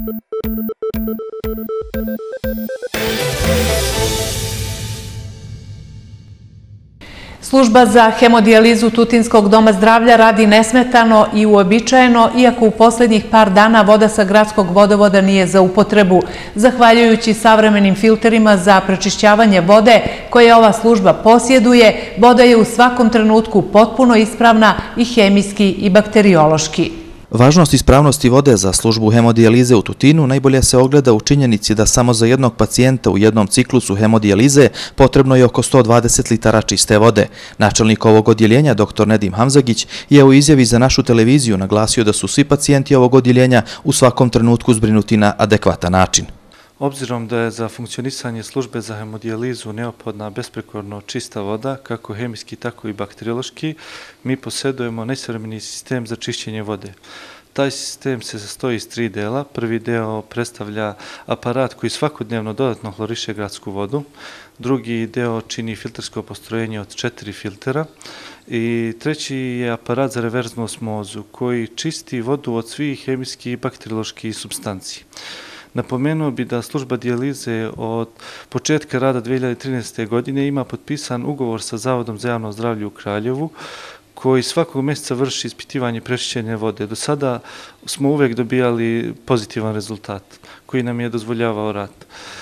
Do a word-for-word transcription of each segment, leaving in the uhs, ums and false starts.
Služba za hemodijalizu Tutinskog doma zdravlja radi nesmetano i uobičajeno, iako u posljednjih par dana voda sa gradskog vodovoda nije za upotrebu. Zahvaljujući savremenim filterima za prečišćavanje vode koje ova služba posjeduje, voda je u svakom trenutku potpuno ispravna i hemijski i bakteriološki. Važnost ispravnosti vode za službu hemodijalize u Tutinu najbolje se ogleda u činjenici da samo za jednog pacijenta u jednom ciklusu hemodijalize potrebno je oko sto dvadeset litara čiste vode. Načelnik ovog odjeljenja, doktor Nedim Hamzagić, je u izjavi za našu televiziju naglasio da su svi pacijenti ovog odjeljenja u svakom trenutku zbrinuti na adekvatan način. Obzirom da je za funkcionisanje službe za hemodijalizu neophodna besprekorno čista voda, kako hemijski, tako i bakteriološki, mi posjedujemo najsavremeni sistem za čišćenje vode. Taj sistem se sastoji iz tri dela. Prvi deo predstavlja aparat koji svakodnevno dodatno hloriše gradsku vodu. Drugi deo čini filtersko postrojenje od četiri filtera. I treći je aparat za reverznu osmozu koji čisti vodu od svih hemijskih i bakterioloških supstanci. Napomenuo bi da služba dijalize od početka rada dve hiljade trinaeste. godine ima potpisan ugovor sa Zavodom za javno zdravlje u Kraljevu, koji svakog mjeseca vrši ispitivanje prečišćenja vode. Do sada smo uvek dobijali pozitivan rezultat koji nam je dozvoljavao rad.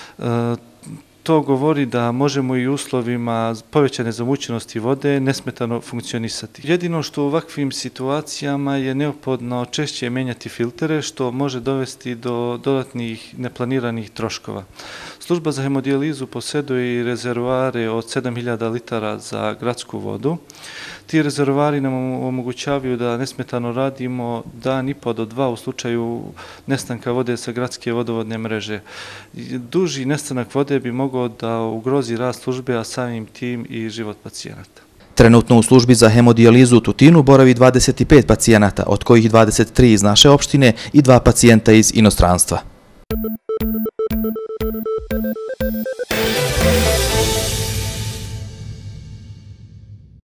To govori da možemo i u uslovima povećane zamućenosti vode nesmetano funkcionisati. Jedino što u ovakvim situacijama je neophodno češće menjati filtere, što može dovesti do dodatnih neplaniranih troškova. Služba za hemodijalizu posjeduje i rezervoare od sedam hiljada litara za gradsku vodu. Ti rezervoari nam omogućavaju da nesmetano radimo dan i po do dva u slučaju nestanka vode sa gradske vodovodne mreže. Duži nestanak vode bi mogao da ugrozi rad službe, a samim tim i život pacijenata. Trenutno u službi za hemodijalizu u Tutinu boravi dvadeset pet pacijenata, od kojih dvadeset tri iz naše opštine i dva pacijenta iz inostranstva.